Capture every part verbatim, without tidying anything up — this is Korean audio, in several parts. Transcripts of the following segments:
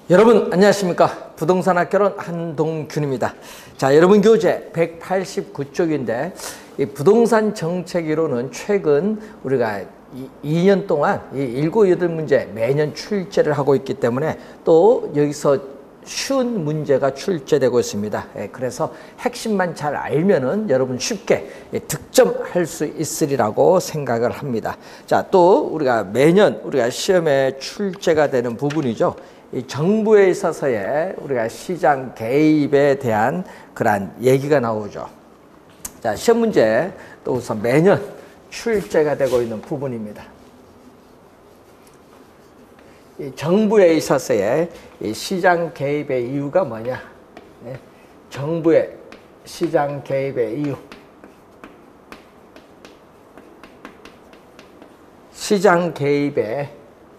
여러분 안녕하십니까. 부동산학개론 한동균입니다. 자, 여러분 교재 백팔십구 쪽인데 이 부동산 정책이론은 최근 우리가 이 년 동안 이 일곱, 여덟 문제 매년 출제를 하고 있기 때문에 또 여기서 쉬운 문제가 출제되고 있습니다. 예, 그래서 핵심만 잘 알면은 여러분 쉽게 예, 득점할 수 있으리라고 생각을 합니다. 자, 또 우리가 매년 우리가 시험에 출제가 되는 부분이죠. 이 정부에 있어서의 우리가 시장 개입에 대한 그러한 얘기가 나오죠. 자, 시험 문제 또 우선 매년 출제가 되고 있는 부분입니다. 이 정부에 있어서의 이 시장 개입의 이유가 뭐냐? 네. 정부의 시장 개입의 이유. 시장 개입의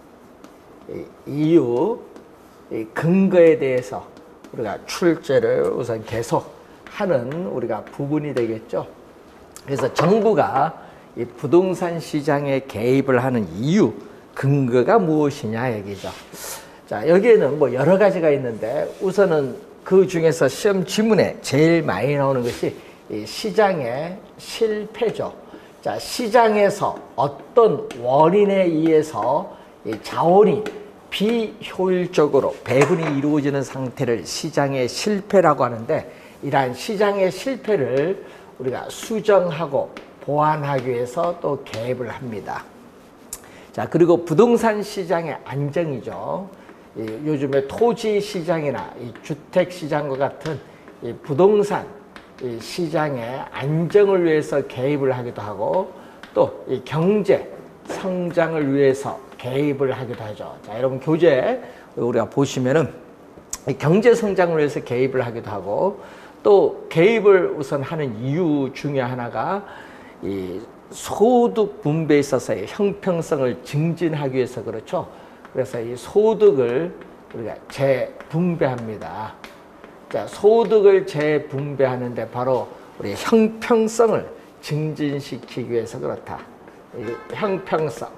이유, 이 근거에 대해서 우리가 출제를 우선 계속 하는 우리가 부분이 되겠죠. 그래서 정부가 이 부동산 시장에 개입을 하는 이유, 근거가 무엇이냐 얘기죠. 자, 여기에는 뭐 여러 가지가 있는데 우선은 그 중에서 시험 지문에 제일 많이 나오는 것이 이 시장의 실패죠. 자, 시장에서 어떤 원인에 의해서 이 자원이 비효율적으로 배분이 이루어지는 상태를 시장의 실패라고 하는데, 이러한 시장의 실패를 우리가 수정하고 보완하기 위해서 또 개입을 합니다. 자, 그리고 부동산 시장의 안정이죠. 이 요즘에 토지 시장이나 이 주택 시장과 같은 이 부동산 이 시장의 안정을 위해서 개입을 하기도 하고, 또 이 경제 성장을 위해서 개입을 하기도 하죠. 자, 여러분 교재 우리가 보시면은 이 경제 성장을 위해서 개입을 하기도 하고, 또 개입을 우선 하는 이유 중에 하나가 이 소득 분배에 있어서의 형평성을 증진하기 위해서 그렇죠. 그래서 이 소득을 우리가 재분배합니다. 자, 소득을 재분배하는데 바로 우리 형평성을 증진시키기 위해서 그렇다. 이 형평성.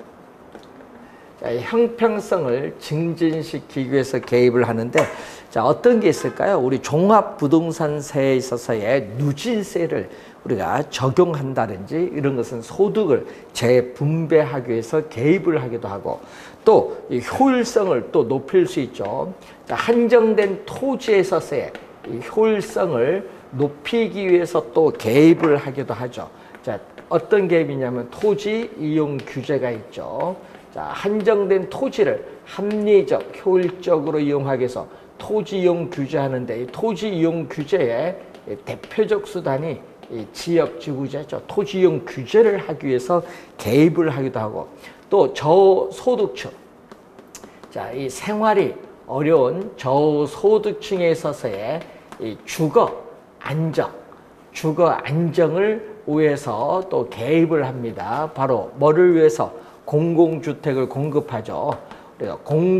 자, 이 형평성을 증진시키기 위해서 개입을 하는데, 자, 어떤 게 있을까요? 우리 종합부동산세에 있어서의 누진세를 우리가 적용한다든지 이런 것은 소득을 재분배하기 위해서 개입을 하기도 하고, 또 이 효율성을 또 높일 수 있죠. 자, 한정된 토지에 있어서의 이 효율성을 높이기 위해서 또 개입을 하기도 하죠. 자, 어떤 개입이냐면 토지 이용 규제가 있죠. 자, 한정된 토지를 합리적, 효율적으로 이용하기 위해서 토지 이용 규제하는데, 이 토지 이용 규제의 대표적 수단이 이 지역지구제죠. 토지 이용 규제를 하기 위해서 개입을 하기도 하고, 또 저소득층, 자, 이 생활이 어려운 저소득층에 있어서의 이 주거 안정, 주거 안정을 위해서 또 개입을 합니다. 바로 뭐를 위해서? 공공주택을 공급하죠. 우리가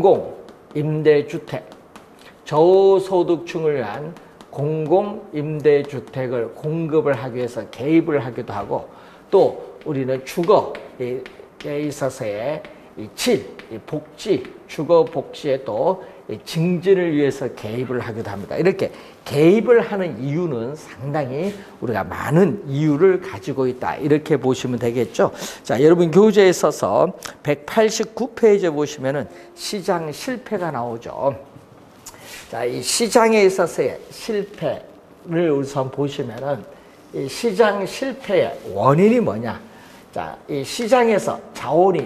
공공임대주택, 저소득층을 위한 공공임대주택을 공급을 하기 위해서 개입을 하기도 하고, 또 우리는 주거에 있어서의 이 질, 이 복지, 주거 복지에 또 증진을 위해서 개입을 하기도 합니다. 이렇게 개입을 하는 이유는 상당히 우리가 많은 이유를 가지고 있다, 이렇게 보시면 되겠죠. 자, 여러분 교재에 있어서 백팔십구 페이지에 보시면은 시장 실패가 나오죠. 자, 이 시장에 있어서의 실패를 우선 보시면은 이 시장 실패의 원인이 뭐냐? 자, 이 시장에서 자원이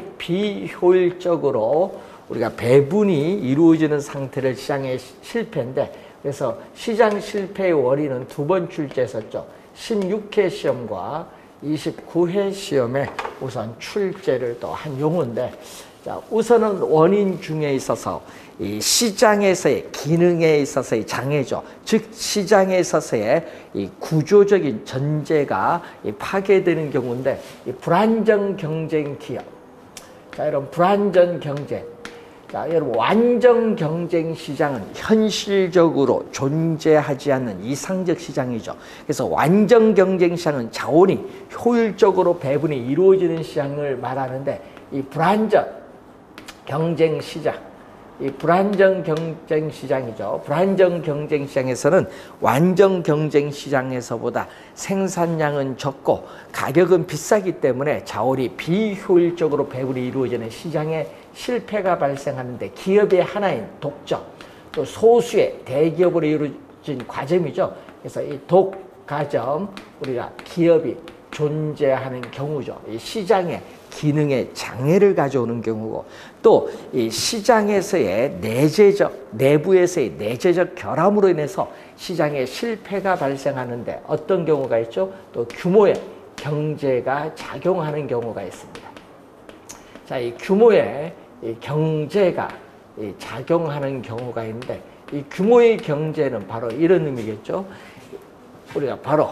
비효율적으로 우리가 배분이 이루어지는 상태를 시장의 실패인데, 그래서 시장 실패의 원인은 두 번 출제했었죠. 십육 회 시험과 이십구 회 시험에 우선 출제를 또 한 용어인데, 자, 우선은 원인 중에 있어서 이 시장에서의 기능에 있어서의 장애죠. 즉 시장에 있어서의 이 구조적인 전제가 이 파괴되는 경우인데, 이 불안정 경쟁 기업. 자, 여러분 불안전 경쟁. 자, 여러분 완전 경쟁 시장은 현실적으로 존재하지 않는 이상적 시장이죠. 그래서 완전 경쟁 시장은 자원이 효율적으로 배분이 이루어지는 시장을 말하는데, 이 불안전 경쟁 시장, 이 불안정 경쟁 시장이죠. 불안정 경쟁 시장에서는 완전 경쟁 시장에서보다 생산량은 적고 가격은 비싸기 때문에 자원이 비효율적으로 배분이 이루어지는 시장에 실패가 발생하는데 기업의 하나인 독점, 또 소수의 대기업으로 이루어진 과점이죠. 그래서 이 독과점, 우리가 기업이 존재하는 경우죠. 이 시장에 기능의 장애를 가져오는 경우고, 또 이 시장에서의 내재적, 내부에서의 내재적 결함으로 인해서 시장에 실패가 발생하는데 어떤 경우가 있죠? 또 규모의 경제가 작용하는 경우가 있습니다. 자, 이 규모의 이 경제가 이 작용하는 경우가 있는데, 이 규모의 경제는 바로 이런 의미겠죠. 우리가 바로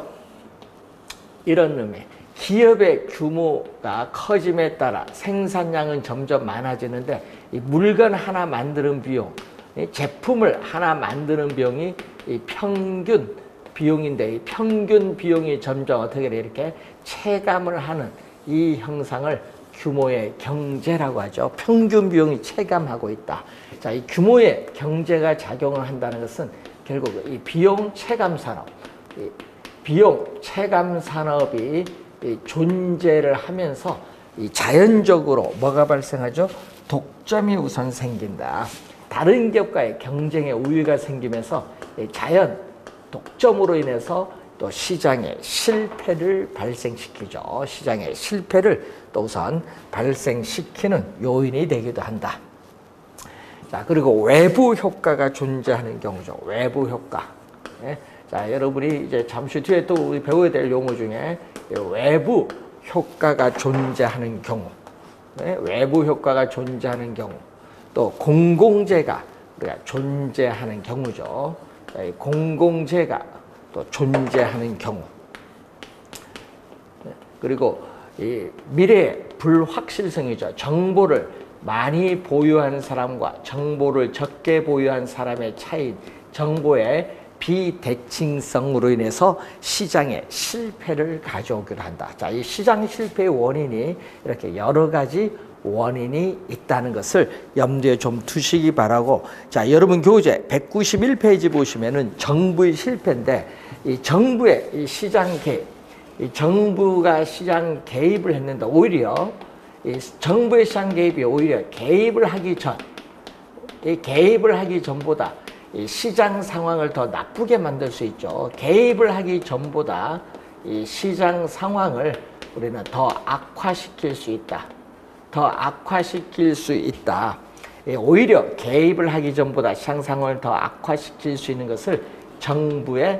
이런 의미. 기업의 규모가 커짐에 따라 생산량은 점점 많아지는데, 이 물건 하나 만드는 비용, 이 제품을 하나 만드는 비용이 이 평균 비용인데, 이 평균 비용이 점점 어떻게 돼 이렇게 체감을 하는 이 형상을 규모의 경제라고 하죠. 평균 비용이 체감하고 있다. 자, 이 규모의 경제가 작용을 한다는 것은 결국 이 비용 체감 산업, 이 비용 체감 산업이 이 존재를 하면서 이 자연적으로 뭐가 발생하죠? 독점이 우선 생긴다. 다른 기업과의 경쟁의 우위가 생기면서 이 자연 독점으로 인해서 또 시장의 실패를 발생시키죠. 시장의 실패를 또 우선 발생시키는 요인이 되기도 한다. 자, 그리고 외부 효과가 존재하는 경우죠. 외부 효과. 네? 자, 여러분이 이제 잠시 뒤에 또 우리 배워야 될 용어 중에 외부 효과가 존재하는 경우, 네? 외부 효과가 존재하는 경우, 또 공공재가 우리가 존재하는 경우죠. 자, 공공재가 또 존재하는 경우, 네? 그리고 이 미래의 불확실성이죠. 정보를 많이 보유한 사람과 정보를 적게 보유한 사람의 차이, 정보의 비대칭성으로 인해서 시장의 실패를 가져오기도 한다. 자, 이 시장 실패의 원인이 이렇게 여러 가지 원인이 있다는 것을 염두에 좀 두시기 바라고, 자, 여러분 교재 백구십일 페이지 보시면은 정부의 실패인데, 이 정부의 이 시장 개입, 이 정부가 시장 개입을 했는데 오히려 이 정부의 시장 개입이 오히려 개입을 하기 전, 이 개입을 하기 전보다 이 시장 상황을 더 나쁘게 만들 수 있죠. 개입을 하기 전보다 이 시장 상황을 우리는 더 악화시킬 수 있다. 더 악화시킬 수 있다. 오히려 개입을 하기 전보다 시장 상황을 더 악화시킬 수 있는 것을 정부의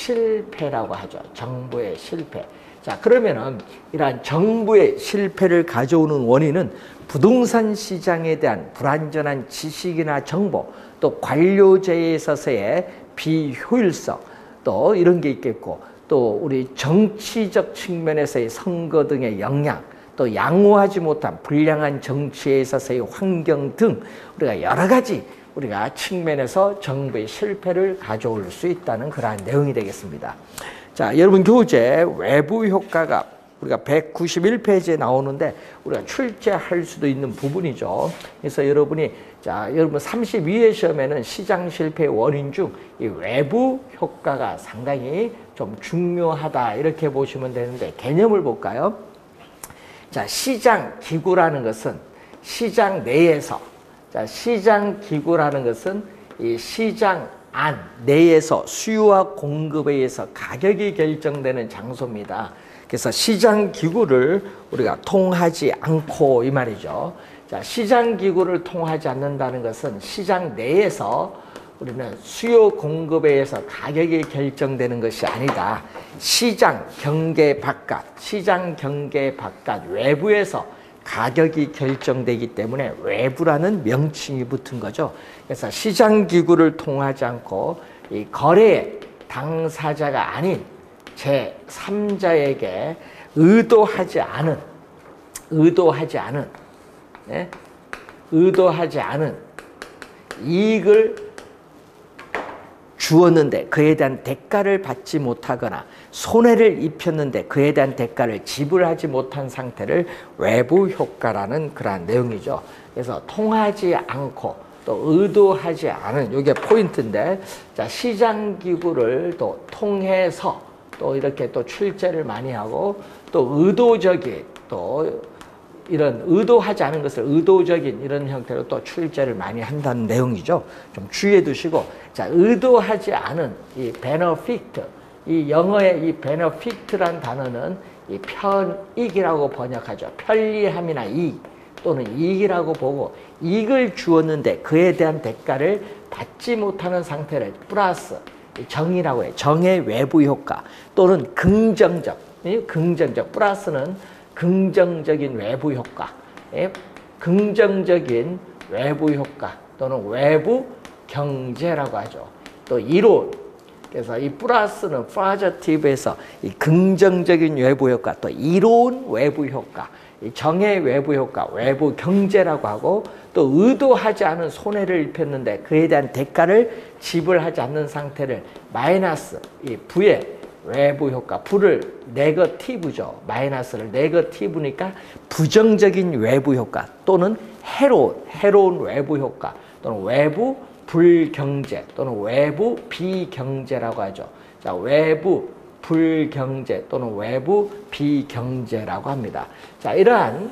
실패라고 하죠. 정부의 실패. 자, 그러면은 이러한 정부의 실패를 가져오는 원인은 부동산 시장에 대한 불완전한 지식이나 정보, 또 관료제에 있어서의 비효율성, 또 이런 게 있겠고, 또 우리 정치적 측면에서의 선거 등의 영향, 또 양호하지 못한 불량한 정치에 있어서의 환경 등 우리가 여러 가지 우리가 측면에서 정부의 실패를 가져올 수 있다는 그러한 내용이 되겠습니다. 자, 여러분 교재 외부 효과가 우리가 백구십일 페이지에 나오는데 우리가 출제할 수도 있는 부분이죠. 그래서 여러분이, 자, 여러분 삼십이 회 시험에는 시장 실패의 원인 중 이 외부 효과가 상당히 좀 중요하다, 이렇게 보시면 되는데, 개념을 볼까요? 자, 시장 기구라는 것은 시장 내에서, 자, 시장 기구라는 것은 이 시장 안 내에서 수요와 공급에 의해서 가격이 결정되는 장소입니다. 그래서 시장 기구를 우리가 통하지 않고, 이 말이죠. 자, 시장 기구를 통하지 않는다는 것은 시장 내에서 우리는 수요 공급에 의해서 가격이 결정되는 것이 아니다. 시장 경계 바깥, 시장 경계 바깥 외부에서 가격이 결정되기 때문에 외부라는 명칭이 붙은 거죠. 그래서 시장 기구를 통하지 않고 이 거래의 당사자가 아닌 제삼자에게 의도하지 않은, 의도하지 않은, 네? 의도하지 않은 이익을 주었는데 그에 대한 대가를 받지 못하거나 손해를 입혔는데 그에 대한 대가를 지불하지 못한 상태를 외부 효과라는 그러한 내용이죠. 그래서 통하지 않고 또 의도하지 않은, 이게 포인트인데, 자, 시장 기구를 또 통해서 또 이렇게 또 출제를 많이 하고, 또 의도적인, 또 이런 의도하지 않은 것을 의도적인 이런 형태로 또 출제를 많이 한다는 내용이죠. 좀 주의해 두시고, 자, 의도하지 않은 이 benefit, 이 영어의 이 benefit란 단어는 이 편익이라고 번역하죠. 편리함이나 이익 또는 이익이라고 보고, 이익을 주었는데 그에 대한 대가를 받지 못하는 상태를 플러스 정이라고 해요. 정의 외부 효과 또는 긍정적, 긍정적, 플러스는 긍정적인 외부 효과, 예? 긍정적인 외부 효과 또는 외부 경제라고 하죠. 또 이론, 그래서 이 플러스는 positive에서 이 긍정적인 외부 효과, 또 이로운 외부 효과, 이 정의 외부 효과, 외부 경제라고 하고, 또 의도하지 않은 손해를 입혔는데 그에 대한 대가를 지불하지 않는 상태를 마이너스, 이 부의 외부 효과, 부를 네거티브죠. 마이너스를 네거티브니까 부정적인 외부 효과 또는 해로운, 해로운 외부 효과 또는 외부 불경제 또는 외부 비경제라고 하죠. 자, 외부 불경제 또는 외부 비경제라고 합니다. 자, 이러한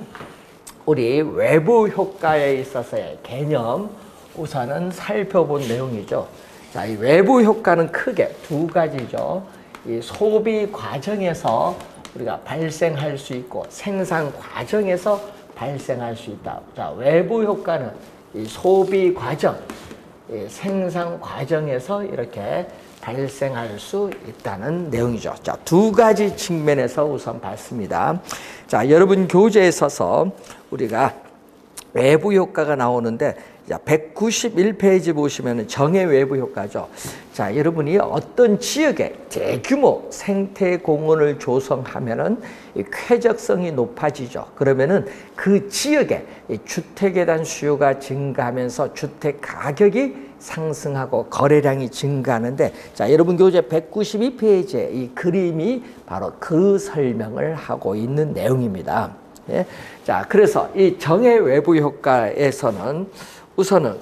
우리 외부 효과에 있어서의 개념 우선은 살펴본 내용이죠. 자, 이 외부 효과는 크게 두 가지죠. 이 소비 과정에서 우리가 발생할 수 있고 생산 과정에서 발생할 수 있다. 자, 외부 효과는 이 소비 과정, 이 생산 과정에서 이렇게 발생할 수 있다는 내용이죠. 자, 두 가지 측면에서 우선 봤습니다. 자, 여러분 교재에 서서 우리가 외부 효과가 나오는데, 자, 백구십일 페이지 보시면 정의 외부 효과죠. 자, 여러분이 어떤 지역에 대규모 생태 공원을 조성하면은 이 쾌적성이 높아지죠. 그러면은 그 지역에 이 주택에 대한 수요가 증가하면서 주택 가격이 상승하고 거래량이 증가하는데, 자, 여러분 교재 백구십이 페이지에 이 그림이 바로 그 설명을 하고 있는 내용입니다. 예? 자, 그래서 이 정의 외부 효과에서는 우선은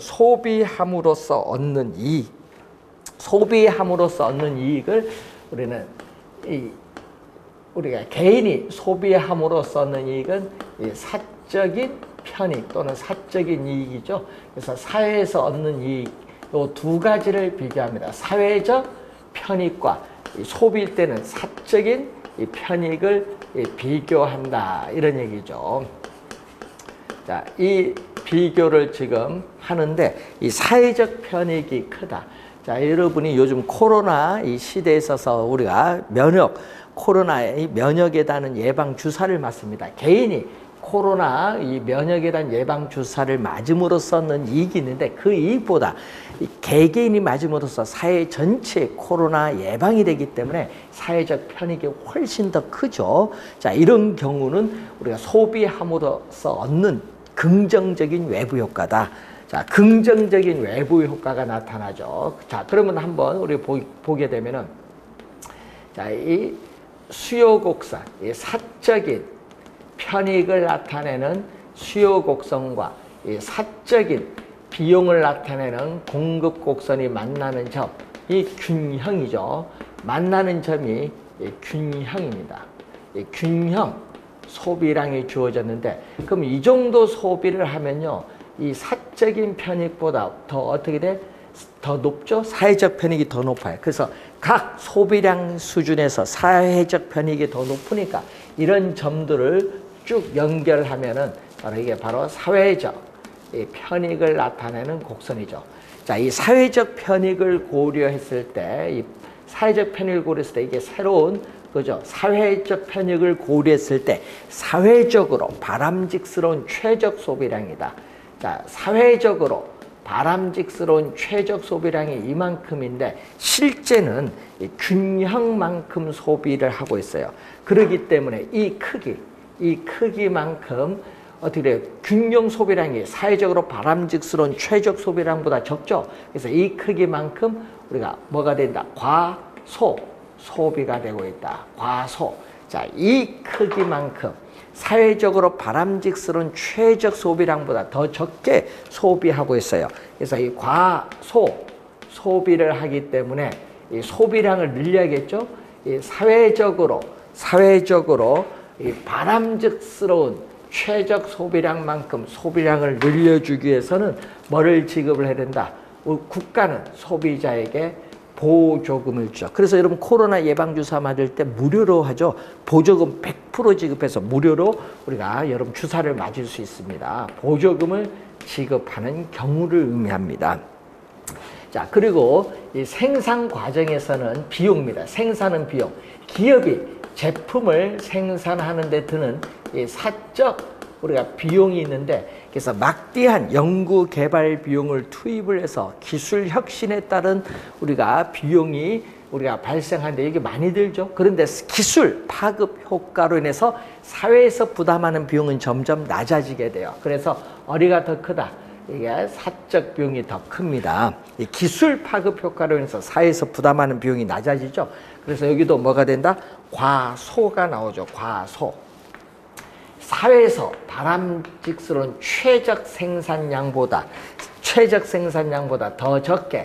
소비함으로써 얻는 이익, 소비함으로써 얻는 이익을 우리는 이 우리가 개인이 소비함으로써 얻는 이익은 이 사적인 편익 또는 사적인 이익이죠. 그래서 사회에서 얻는 이익, 이 두 가지를 비교합니다. 사회적 편익과 이 소비일 때는 사적인 이 편익을 이 비교한다, 이런 얘기죠. 자, 이 비교를 지금 하는데 이 사회적 편익이 크다. 자, 여러분이 요즘 코로나 이 시대에 있어서 우리가 면역, 코로나의 면역에 대한 예방 주사를 맞습니다. 개인이 코로나 이 면역에 대한 예방 주사를 맞음으로써는 이익이 있는데, 그 이익보다 이 개개인이 맞음으로써 사회 전체 코로나 예방이 되기 때문에 사회적 편익이 훨씬 더 크죠. 자, 이런 경우는 우리가 소비함으로써 얻는 긍정적인 외부 효과다. 자, 긍정적인 외부 효과가 나타나죠. 자, 그러면 한번 우리 보, 보게 되면은, 자, 이 수요 곡선, 이 사적인 편익을 나타내는 수요 곡선과 이 사적인 비용을 나타내는 공급 곡선이 만나는 점, 이 균형이죠. 만나는 점이 이 균형입니다. 이 균형 소비량이 주어졌는데, 그럼 이 정도 소비를 하면요, 이 사적인 편익보다 더 어떻게 돼? 더 높죠? 사회적 편익이 더 높아요. 그래서 각 소비량 수준에서 사회적 편익이 더 높으니까 이런 점들을 쭉 연결하면은 바로 이게 바로 사회적 이 편익을 나타내는 곡선이죠. 자, 이 사회적 편익을 고려했을 때, 이 사회적 편익을 고려했을 때 이게 새로운 그죠? 사회적 편익을 고려했을 때 사회적으로 바람직스러운 최적 소비량이다. 자, 사회적으로 바람직스러운 최적 소비량이 이만큼인데 실제는 이 균형만큼 소비를 하고 있어요. 그렇기 때문에 이 크기, 이 크기만큼 어떻게 돼요? 균형 소비량이 사회적으로 바람직스러운 최적 소비량보다 적죠. 그래서 이 크기만큼 우리가 뭐가 된다? 과소 소비가 되고 있다. 과소. 자, 이 크기만큼 사회적으로 바람직스러운 최적 소비량보다 더 적게 소비하고 있어요. 그래서 이 과소 소비를 하기 때문에 이 소비량을 늘려야겠죠. 이 사회적으로 사회적으로 이 바람직스러운 최적 소비량만큼 소비량을 늘려주기 위해서는 뭐를 지급을 해야 된다? 국가는 소비자에게 보조금을 줘. 그래서 여러분 코로나 예방주사 맞을 때 무료로 하죠. 보조금 백 퍼센트 지급해서 무료로 우리가 여러분 주사를 맞을 수 있습니다. 보조금을 지급하는 경우를 의미합니다. 자, 그리고 이 생산 과정에서는 비용입니다. 생산은 비용. 기업이 제품을 생산하는 데 드는 이 사적 우리가 비용이 있는데, 그래서 막대한 연구 개발 비용을 투입을 해서 기술 혁신에 따른 우리가 비용이 우리가 발생하는데 이게 많이 들죠. 그런데 기술 파급 효과로 인해서 사회에서 부담하는 비용은 점점 낮아지게 돼요. 그래서 어디가 더 크다? 이게 사적 비용이 더 큽니다. 이 기술 파급 효과로 인해서 사회에서 부담하는 비용이 낮아지죠. 그래서 여기도 뭐가 된다? 과소가 나오죠. 과소. 사회에서 바람직스러운 최적 생산량보다 최적 생산량보다 더 적게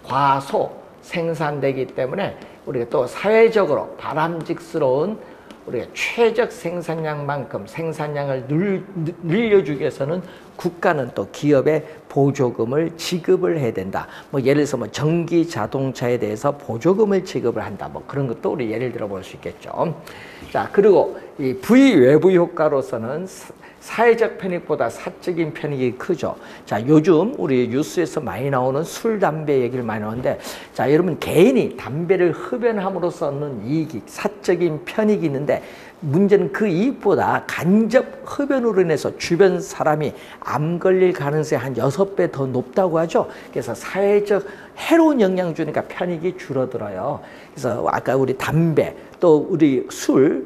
과소 생산되기 때문에 우리가 또 사회적으로 바람직스러운 우리가 최적 생산량만큼 생산량을 늘, 늘려주기 위해서는 국가는 또 기업에 보조금을 지급을 해야 된다. 뭐 예를 들어서 뭐 전기 자동차에 대해서 보조금을 지급을 한다. 뭐 그런 것도 우리 예를 들어 볼 수 있겠죠. 자, 그리고 이 부의 외부 효과로서는 사회적 편익보다 사적인 편익이 크죠. 자, 요즘 우리 뉴스에서 많이 나오는 술, 담배 얘기를 많이 나오는데, 자, 여러분 개인이 담배를 흡연함으로써 얻는 이익이 사적인 편익이 있는데, 문제는 그 이익보다 간접 흡연으로 인해서 주변 사람이 암 걸릴 가능성이 한 여섯 배 더 높다고 하죠. 그래서 사회적 해로운 영향 주니까 편익이 줄어들어요. 그래서 아까 우리 담배, 또 우리 술,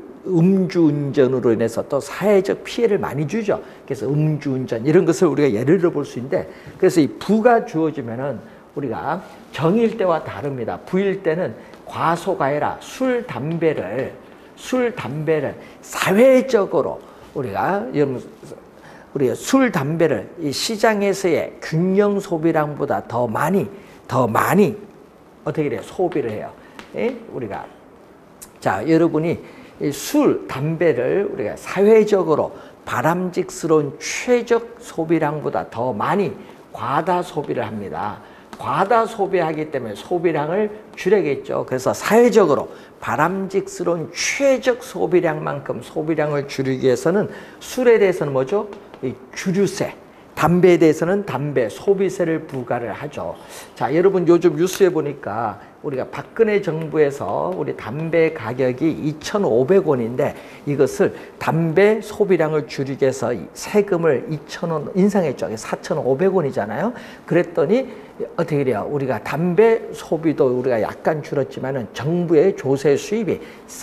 음주운전으로 인해서 또 사회적 피해를 많이 주죠. 그래서 음주운전 이런 것을 우리가 예를 들어 볼 수 있는데, 그래서 이 부가 주어지면은 우리가 정일 때와 다릅니다. 부일 때는 과소가 아니라 술, 담배를 술, 담배를 사회적으로 우리가 우리가 술, 담배를 이 시장에서의 균형 소비량보다 더 많이 더 많이 어떻게 돼요? 소비를 해요. 예? 우리가 자, 여러분이 이 술, 담배를 우리가 사회적으로 바람직스러운 최적 소비량보다 더 많이 과다 소비를 합니다. 과다 소비하기 때문에 소비량을 줄여야겠죠. 그래서 사회적으로 바람직스러운 최적 소비량만큼 소비량을 줄이기 위해서는 술에 대해서는 뭐죠? 이 주류세, 담배에 대해서는 담배, 소비세를 부과를 하죠. 자, 여러분 요즘 뉴스에 보니까 우리가 박근혜 정부에서 우리 담배 가격이 이천오백 원인데 이것을 담배 소비량을 줄이기 위해서 세금을 이천 원 인상했죠. 사천오백 원이잖아요. 그랬더니 어떻게 돼요? 우리가 담배 소비도 우리가 약간 줄었지만은 정부의 조세 수입이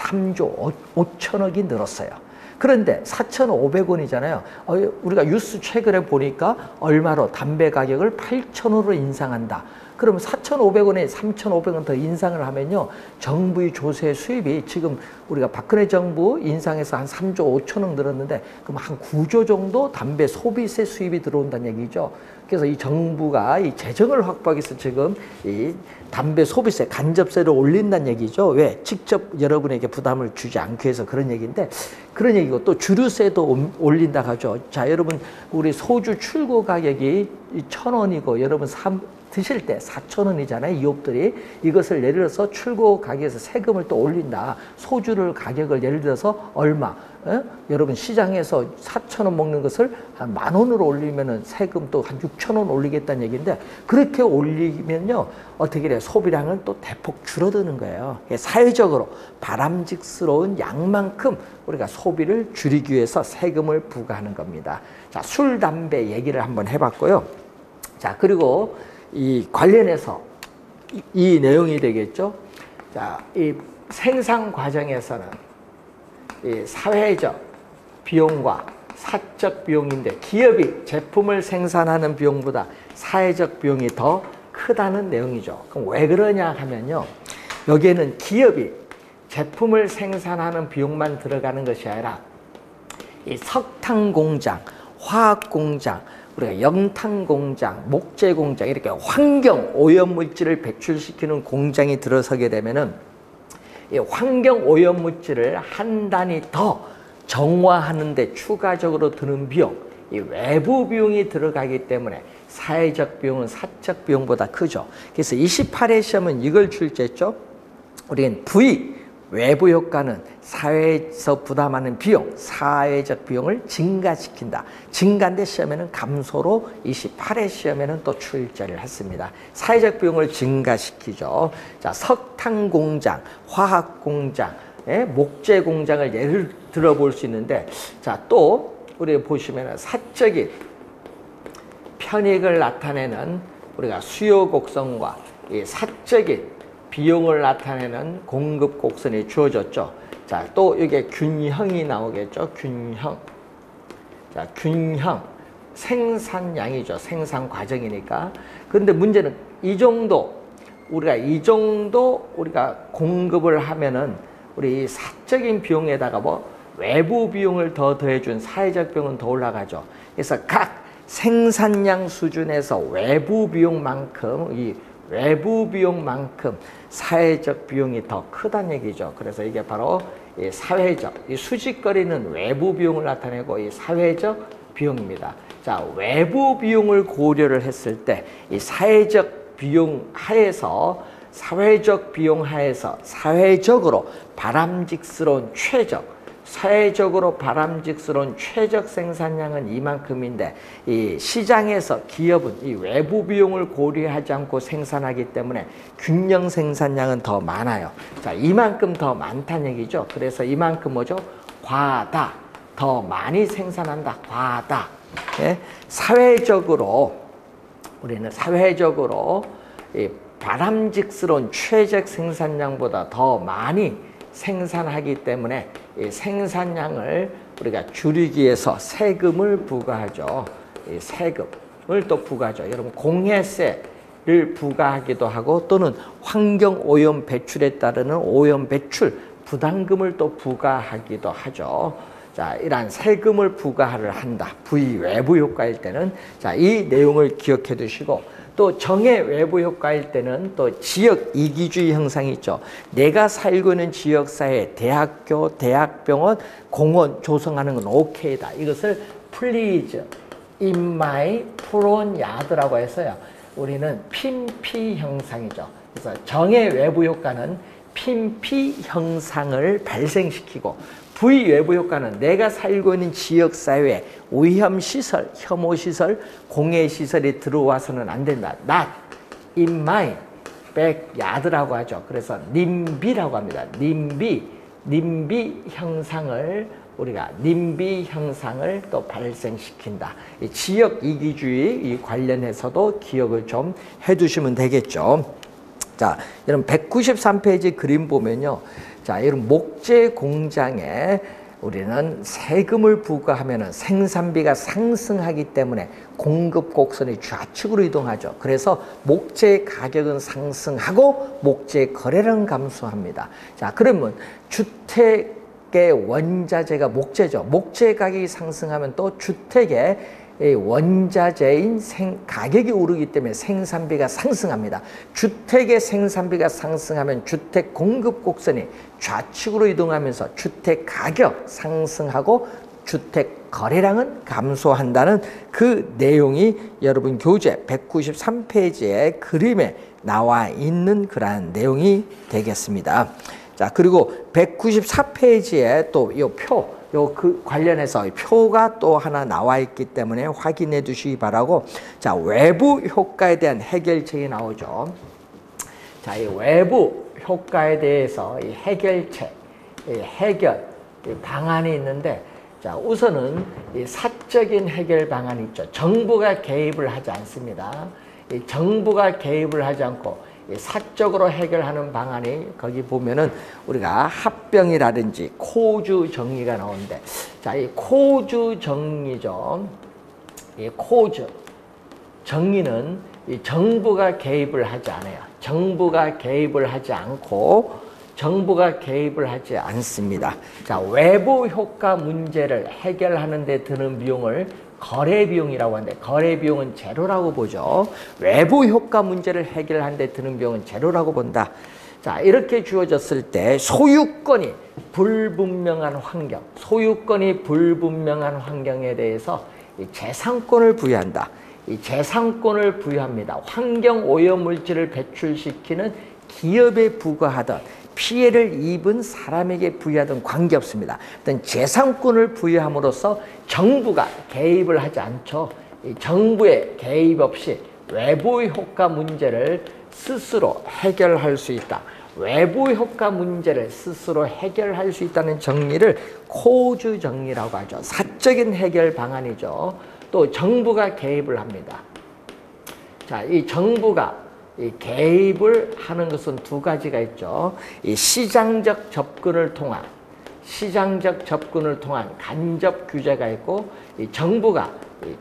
삼조 오천억이 늘었어요. 그런데 사천오백 원이잖아요. 어, 우리가 뉴스 최근에 보니까 얼마로 담배 가격을 팔천 원으로 인상한다. 그럼 사천오백 원에 삼천오백 원 더 인상을 하면요, 정부의 조세 수입이 지금 우리가 박근혜 정부 인상해서 한 삼조 오천억 늘었는데, 그럼 한 구조 정도 담배 소비세 수입이 들어온다는 얘기죠. 그래서 이 정부가 이 재정을 확보하기 위해서 지금 이 담배 소비세, 간접세를 올린다는 얘기죠. 왜? 직접 여러분에게 부담을 주지 않기 위해서 그런 얘기인데, 그런 얘기고 또 주류세도 올린다 하죠. 자, 여러분 우리 소주 출고 가격이 천 원이고 여러분 삼 드실 때 사천 원이잖아요. 이업들이 이것을 예를 들어서 출고 가격에서 세금을 또 올린다. 소주를 가격을 예를 들어서 얼마? 에? 여러분 시장에서 사천 원 먹는 것을 한 만 원으로 올리면은 세금 또 한 육천 원 올리겠다는 얘기인데, 그렇게 올리면요 어떻게 돼요? 소비량은 또 대폭 줄어드는 거예요. 사회적으로 바람직스러운 양만큼 우리가 소비를 줄이기 위해서 세금을 부과하는 겁니다. 자, 술, 담배 얘기를 한번 해봤고요. 자, 그리고 이 관련해서 이, 이 내용이 되겠죠. 자, 이 생산 과정에서는 이 사회적 비용과 사적 비용인데, 기업이 제품을 생산하는 비용보다 사회적 비용이 더 크다는 내용이죠. 그럼 왜 그러냐 하면요, 여기에는 기업이 제품을 생산하는 비용만 들어가는 것이 아니라 이 석탄 공장, 화학 공장, 우리가 염탄 공장, 목재 공장 이렇게 환경 오염 물질을 배출시키는 공장이 들어서게 되면은 이 환경 오염 물질을 한 단위 더 정화하는 데 추가적으로 드는 비용, 이 외부 비용이 들어가기 때문에 사회적 비용은 사적 비용보다 크죠. 그래서 이십팔 회 시험은 이걸 출제했죠. 우리는 V, 외부 효과는 사회에서 부담하는 비용, 사회적 비용을 증가시킨다. 증가인데 시험에는 감소로 이십팔 회 시험에는 또 출제를 했습니다. 사회적 비용을 증가시키죠. 자, 석탄 공장, 화학 공장, 예? 목재 공장을 예를 들어 볼 수 있는데, 자, 또 우리 보시면은 사적인 편익을 나타내는 우리가 수요 곡선과 이 사적인 비용을 나타내는 공급 곡선이 주어졌죠. 자, 또 이게 균형이 나오겠죠. 균형. 자, 균형. 생산량이죠. 생산 과정이니까. 근데 문제는 이 정도, 우리가 이 정도 우리가 공급을 하면은 우리 사적인 비용에다가 뭐 외부 비용을 더 더해준 사회적 비용은 더 올라가죠. 그래서 각 생산량 수준에서 외부 비용만큼 이 외부 비용만큼 사회적 비용이 더 크다는 얘기죠. 그래서 이게 바로 이 사회적, 이 수직거리는 외부 비용을 나타내고 이 사회적 비용입니다. 자, 외부 비용을 고려를 했을 때 이 사회적 비용 하에서 사회적 비용 하에서 사회적으로 바람직스러운 최적, 사회적으로 바람직스러운 최적 생산량은 이만큼인데 이 시장에서 기업은 이 외부 비용을 고려하지 않고 생산하기 때문에 균형 생산량은 더 많아요. 자, 이만큼 더 많다는 얘기죠. 그래서 이만큼 뭐죠? 과다, 더 많이 생산한다. 과다. 예? 사회적으로 우리는 사회적으로 이 바람직스러운 최적 생산량보다 더 많이 생산하기 때문에 이 생산량을 우리가 줄이기 위해서 세금을 부과하죠. 이 세금을 또 부과하죠. 여러분 공해세를 부과하기도 하고 또는 환경오염 배출에 따르는 오염 배출 부담금을 또 부과하기도 하죠. 자, 이러한 세금을 부과를 한다. V 외부 효과일 때는 자, 이 내용을 기억해 두시고 또 정의 외부 효과일 때는 또 지역 이기주의 형상이 있죠. 내가 살고 있는 지역사회, 대학교, 대학병원, 공원 조성하는 건 오케이다. 이것을 please in my front yard라고 해서요. 우리는 핀피 형상이죠. 그래서 정의 외부 효과는 핀피 형상을 발생시키고 V 외부 효과는 내가 살고 있는 지역사회에 오염시설, 혐오시설, 공해시설이 들어와서는 안 된다. Not in my backyard라고 하죠. 그래서 님비라고 합니다. 님비, 님비 형상을 우리가 님비 형상을 또 발생시킨다. 이 지역 이기주의 이 관련해서도 기억을 좀 해두시면 되겠죠. 자, 여러분 백구십삼 페이지 그림 보면요. 자, 이런 목재 공장에 우리는 세금을 부과하면 생산비가 상승하기 때문에 공급 곡선이 좌측으로 이동하죠. 그래서 목재 가격은 상승하고 목재 거래량은 감소합니다. 자, 그러면 주택의 원자재가 목재죠. 목재 가격이 상승하면 또 주택의 원자재인 생, 가격이 오르기 때문에 생산비가 상승합니다. 주택의 생산비가 상승하면 주택 공급 곡선이 좌측으로 이동하면서 주택 가격 상승하고 주택 거래량은 감소한다는 그 내용이 여러분 교재 백구십삼 페이지의 그림에 나와 있는 그러한 내용이 되겠습니다. 자, 그리고 백구십사 페이지에 또 이 표 요 그 관련해서 표가 또 하나 나와 있기 때문에 확인해 두시기 바라고. 자, 외부 효과에 대한 해결책이 나오죠. 자, 이 외부 효과에 대해서 이 해결책, 이 해결 이 방안이 있는데, 자, 우선은 이 사적인 해결 방안이 있죠. 정부가 개입을 하지 않습니다. 이 정부가 개입을 하지 않고 사적으로 해결하는 방안이 거기 보면은 우리가 합병이라든지 코주 정리가 나오는데, 자, 이 코주 정리죠. 이 코주 정리는 이 정부가 개입을 하지 않아요. 정부가 개입을 하지 않고 정부가 개입을 하지 않습니다. 자, 외부 효과 문제를 해결하는 데 드는 비용을 거래 비용이라고 하는데, 거래 비용은 제로라고 보죠. 외부 효과 문제를 해결하는 데 드는 비용은 제로라고 본다. 자, 이렇게 주어졌을 때 소유권이 불분명한 환경, 소유권이 불분명한 환경에 대해서 이 재산권을 부여한다. 이 재산권을 부여합니다. 환경 오염물질을 배출시키는 기업에 부과하던, 피해를 입은 사람에게 부여하던 관계없습니다. 어떤 재산권을 부여함으로써 정부가 개입을 하지 않죠. 이 정부의 개입 없이 외부 효과 문제를 스스로 해결할 수 있다. 외부 효과 문제를 스스로 해결할 수 있다는 정리를 코주 정리라고 하죠. 사적인 해결 방안이죠. 또 정부가 개입을 합니다. 자, 이 정부가 이 개입을 하는 것은 두 가지가 있죠. 이 시장적 접근을 통한, 시장적 접근을 통한 간접 규제가 있고, 이 정부가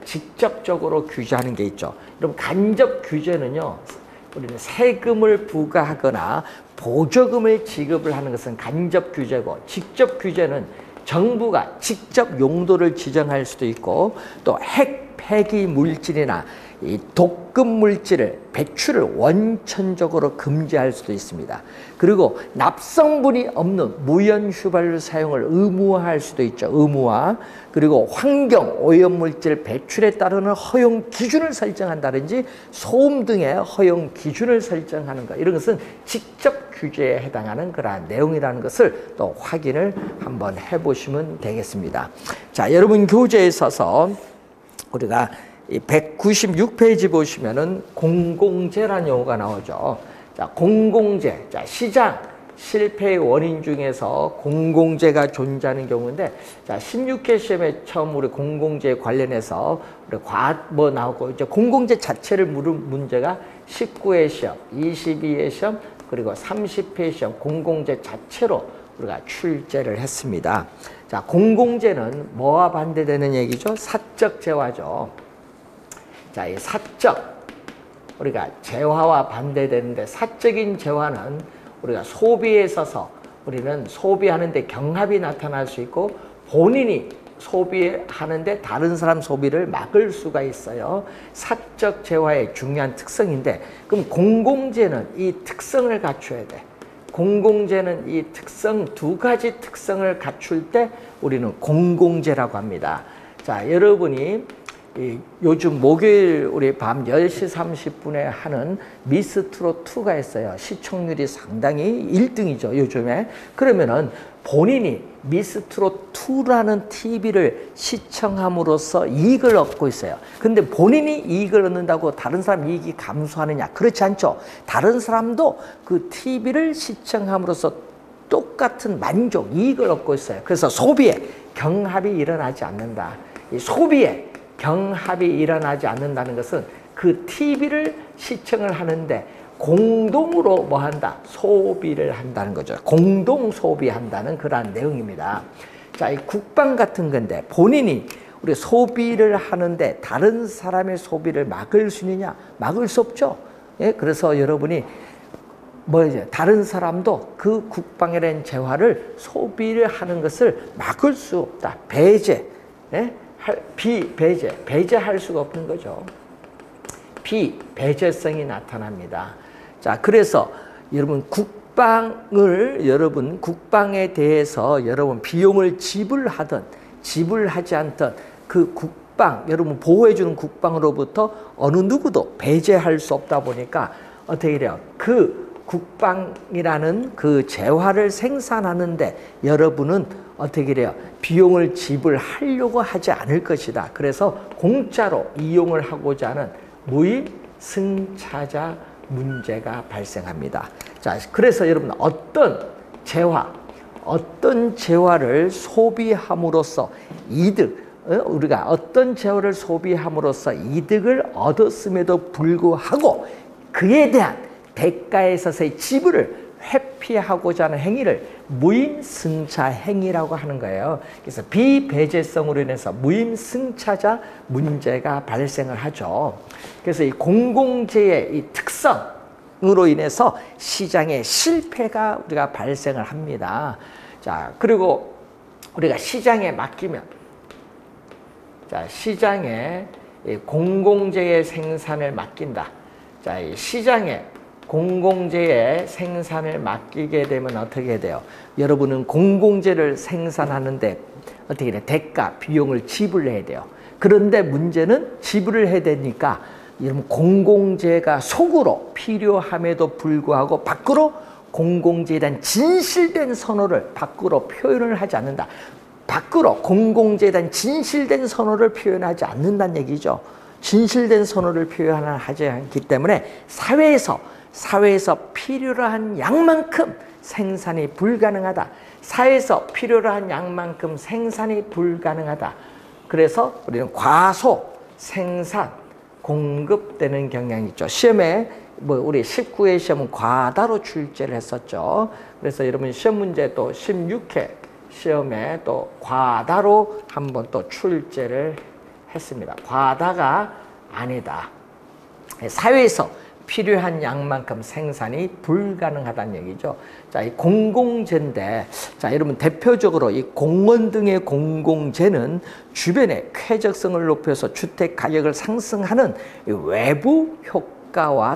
직접적으로 규제하는 게 있죠. 그럼 간접 규제는요, 우리는 세금을 부과하거나 보조금을 지급을 하는 것은 간접 규제고, 직접 규제는 정부가 직접 용도를 지정할 수도 있고, 또 핵, 폐기 물질이나 이 독급 물질을 배출을 원천적으로 금지할 수도 있습니다. 그리고 납성분이 없는 무연 휘발유 사용을 의무화할 수도 있죠. 의무화. 그리고 환경 오염물질 배출에 따르는 허용 기준을 설정한다든지 소음 등의 허용 기준을 설정하는 것, 이런 것은 직접 규제에 해당하는 그러한 내용이라는 것을 또 확인을 한번 해보시면 되겠습니다. 자, 여러분 교재에 있어서 우리가 이 백구십육 페이지 보시면은 공공재라는 용어가 나오죠. 자, 공공재. 자, 시장 실패의 원인 중에서 공공재가 존재하는 경우인데, 자, 십육 회 시험에 처음 우리 공공재 관련해서 우리 과, 뭐 나오고, 이제 공공재 자체를 물은 문제가 십구 회 시험, 이십이 회 시험, 그리고 삼십 회 시험 공공재 자체로 우리가 출제를 했습니다. 자, 공공재는 뭐와 반대되는 얘기죠? 사적 재화죠. 자, 이 사적, 우리가 재화와 반대되는데, 사적인 재화는 우리가 소비에 있어서 우리는 소비하는데 경합이 나타날 수 있고, 본인이 소비하는데 다른 사람 소비를 막을 수가 있어요. 사적 재화의 중요한 특성인데, 그럼 공공재는 이 특성을 갖춰야 돼. 공공재는 이 특성, 두 가지 특성을 갖출 때 우리는 공공재라고 합니다. 자, 여러분이 이 요즘 목요일 우리 밤 열 시 삼십 분에 하는 미스트롯 투가 있어요. 시청률이 상당히 일 등이죠, 요즘에. 그러면은 본인이 미스트롯 투라는 티비를 시청함으로써 이익을 얻고 있어요. 근데 본인이 이익을 얻는다고 다른 사람 이익이 감소하느냐? 그렇지 않죠. 다른 사람도 그 티비를 시청함으로써 똑같은 만족, 이익을 얻고 있어요. 그래서 소비에 경합이 일어나지 않는다. 이 소비에 경합이 일어나지 않는다는 것은 그 티비를 시청을 하는데 공동으로 뭐 한다? 소비를 한다는 거죠. 공동 소비한다는 그러한 내용입니다. 자, 이 국방 같은 건데 본인이 우리 소비를 하는데 다른 사람의 소비를 막을 수 있느냐? 막을 수 없죠. 예? 그래서 여러분이 뭐죠? 다른 사람도 그 국방에 대한 재화를 소비를 하는 것을 막을 수 없다. 배제. 예? 비배제, 배제할 수가 없는 거죠. 비배제성이 나타납니다. 자, 그래서 여러분 국방을, 여러분 국방에 대해서 여러분 비용을 지불하든 지불하지 않든 그 국방, 여러분 보호해주는 국방으로부터 어느 누구도 배제할 수 없다 보니까 어떻게 돼요? 그 국방이라는 그 재화를 생산하는데 여러분은 어떻게 돼요? 비용을 지불하려고 하지 않을 것이다. 그래서 공짜로 이용을 하고자 하는 무임승차자 문제가 발생합니다. 자, 그래서 여러분 어떤 재화, 어떤 재화를 소비함으로써 이득, 우리가 어떤 재화를 소비함으로써 이득을 얻었음에도 불구하고 그에 대한 대가에 있어서의 지불을 회피하고자 하는 행위를 무임승차 행위라고 하는 거예요. 그래서 비배제성으로 인해서 무임승차자 문제가 발생을 하죠. 그래서 이 공공재의 이 특성, 으로 인해서 시장에 실패가 우리가 발생을 합니다. 자, 그리고 우리가 시장에 맡기면, 자, 시장에 공공재의 생산을 맡긴다. 자, 이 시장에 공공재의 생산을 맡기게 되면 어떻게 돼요? 여러분은 공공재를 생산하는데 어떻게 돼? 대가, 비용을 지불해야 돼요. 그런데 문제는 지불을 해야 되니까 여러분 공공재가 속으로 필요함에도 불구하고 밖으로 공공재에 대한 진실된 선호를 밖으로 표현을 하지 않는다. 밖으로 공공재에 대한 진실된 선호를 표현하지 않는다는 얘기죠. 진실된 선호를 표현하지 않기 때문에 사회에서 사회에서 필요로 한 양만큼 생산이 불가능하다. 사회에서 필요로 한 양만큼 생산이 불가능하다. 그래서 우리는 과소, 생산, 공급되는 경향이 있죠. 시험에 뭐 우리 십구 회 시험은 과다로 출제를 했었죠. 그래서 여러분 시험 문제 또 십육 회 시험에 또 과다로 한번 또 출제를 했습니다. 과다가 아니다. 사회에서 필요한 양만큼 생산이 불가능하다는 얘기죠. 자, 이 공공재인데, 자, 여러분 대표적으로 이 공원 등의 공공재는 주변의 쾌적성을 높여서 주택 가격을 상승하는 이 외부 효과와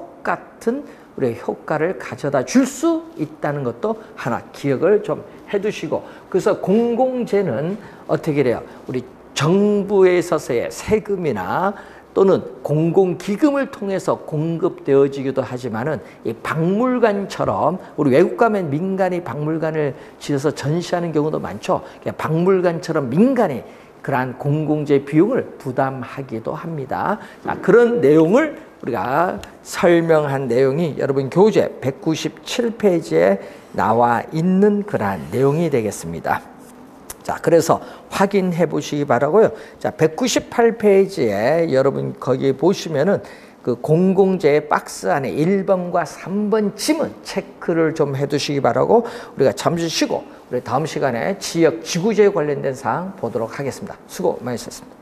똑같은 우리의 효과를 가져다 줄 수 있다는 것도 하나 기억을 좀 해두시고, 그래서 공공재는 어떻게 돼요? 우리 정부에 있어서의 세금이나 또는 공공기금을 통해서 공급되어지기도 하지만은 이 박물관처럼 우리 외국 가면 민간이 박물관을 지어서 전시하는 경우도 많죠. 박물관처럼 민간이 그러한 공공재 비용을 부담하기도 합니다. 자, 그런 내용을 우리가 설명한 내용이 여러분 교재 백구십칠 페이지에 나와 있는 그러한 내용이 되겠습니다. 자, 그래서 확인해 보시기 바라고요. 자, 백구십팔 페이지에 여러분 거기 보시면은 그 공공재의 박스 안에 일 번과 삼 번 지문 체크를 좀 해 두시기 바라고, 우리가 잠시 쉬고 우리 다음 시간에 지역 지구재에 관련된 사항 보도록 하겠습니다. 수고 많으셨습니다.